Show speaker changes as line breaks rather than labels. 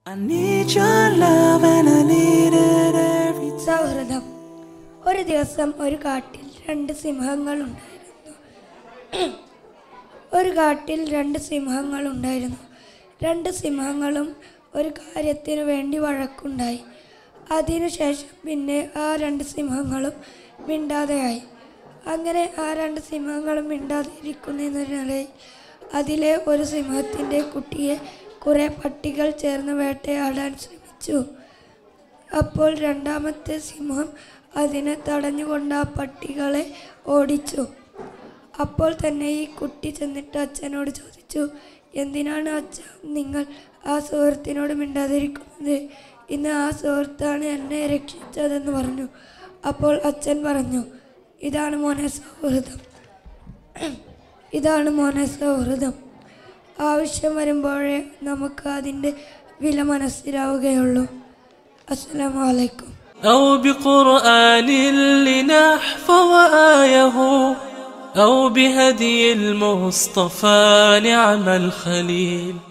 സൗഹൃദം. ഒരു ദിവസം ഒരു കാട്ടിൽ രണ്ട് സിംഹങ്ങളുണ്ടായിരുന്നു. രണ്ട് സിംഹങ്ങളും ഒരു കാര്യത്തിനു വേണ്ടി വഴക്കുണ്ടായി. അതിനുശേഷം പിന്നെ ആ രണ്ട് സിംഹങ്ങളും മിണ്ടാതെയായി. അങ്ങനെ ആ രണ്ട് സിംഹങ്ങളും മിണ്ടാതെ ഇരിക്കുന്നതിനിടെ അതിലെ ഒരു സിംഹത്തിൻ്റെ കുട്ടിയെ കുറേ പട്ടികൾ ചേർന്ന് വേട്ടയാടാൻ ശ്രമിച്ചു. അപ്പോൾ രണ്ടാമത്തെ സിംഹം അതിനെ തടഞ്ഞുകൊണ്ട് ആ പട്ടികളെ ഓടിച്ചു. അപ്പോൾ തന്നെ ഈ കുട്ടി ചെന്നിട്ട് അച്ഛനോട് ചോദിച്ചു, എന്തിനാണ് അച്ഛ നിങ്ങൾ ആ സുഹൃത്തിനോട് മിണ്ടാതിരിക്കുന്നത്? ഇന്ന് ആ സുഹൃത്താണ് എന്നെ രക്ഷിച്ചതെന്ന് പറഞ്ഞു. അപ്പോൾ അച്ഛൻ പറഞ്ഞു, ഇതാണ് മോനെ സൗഹൃദം. ആവശ്യം വരുമ്പോഴേ നമുക്ക് അതിൻ്റെ വില മനസ്സിലാവുകയുള്ളൂ. അസ്സലാമു അലൈക്കും.
أو بقرآن لنحفظ آيه أو بهدي المصطفى نعم الخليل.